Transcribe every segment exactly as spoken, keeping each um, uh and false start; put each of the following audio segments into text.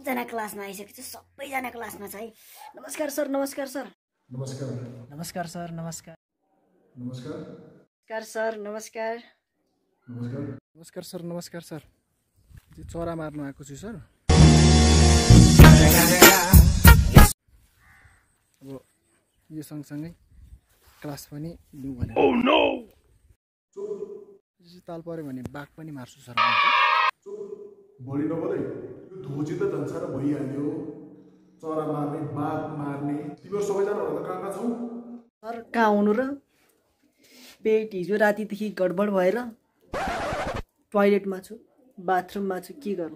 सबजना क्लासमा आइसकेको छ सबैजना क्लासमा छ है नमस्कार सर नमस्कार सर नमस्कार नमस्कार सर नमस्कार नमस्कार नमस्कार सर नमस्कार नमस्कार नमस्कार सर नमस्कार सर चरा मार्नु आएको छु सर अब यो सँगसँगै क्लास पनि लिउँ भनेर ओह नो ताल पर्यो भने बाघ पनि मार्छु सर भोलि नबोलै यो धोजी त झन्सार भइहाल्यो चरा मार्ने बाघ मार्ने तिमीहरू सबैजना त कहाँ कहाँ छौ सर कहाँ आउनु र पेट हिजो रातिदेखि गडबड भएर टोयलेटमा छु बाथरुममा छु के गर्नु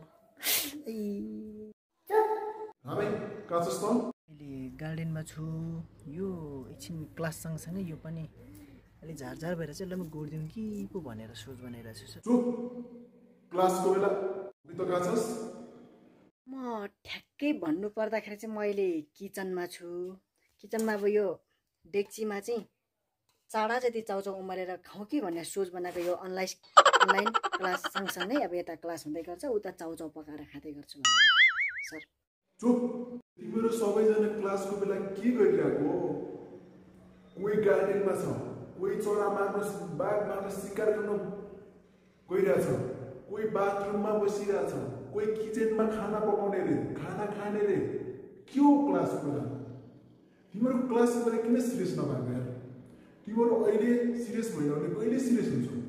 हामी कहाँ छस् त अहिले गार्डनमा छु यो एकछिन क्लास सँगसँगै यो पनि अलि झारझार भएर चाहिँ ल म गोडिदिउँ कि पो भनेर सोच बनाइरहेको छु सर चुप क्लासको बेला त कहाँ छस् म ठ्याक्कै भन्नु पर्दाखेरि चाहिँ म अहिले किचनमा छु किचनमा अब यो डेक्चीमा चाहिँ चाडा जति चाउचाउ उमालेर खाउँ कि भन्ने सोच बनाएको यो अनलाइन अनलाइन क्लास सँगसँगै अब यता क्लास हुँदै गर्छ उता चाउचाउ पकाएर खाँदै गर्छु भनेर सर चुप तिमीहरू सबैजना क्लासको बेला के गरिरहेको कोही गार्डनमा छ कोही चरा मार्न बाघ मार्न शिकार गर्न गइरहेछ कोही बाथरुममा बसिरहेछ कोही किचनमा खाना पकाउने रे खाना खाने रे के हो क्लासको बेला तिमीहरू क्लासको बेला किन सिरियस नभएको यार तिमीहरू अहिले सिरियस भएन भने कहिले सिरियस हुन्छ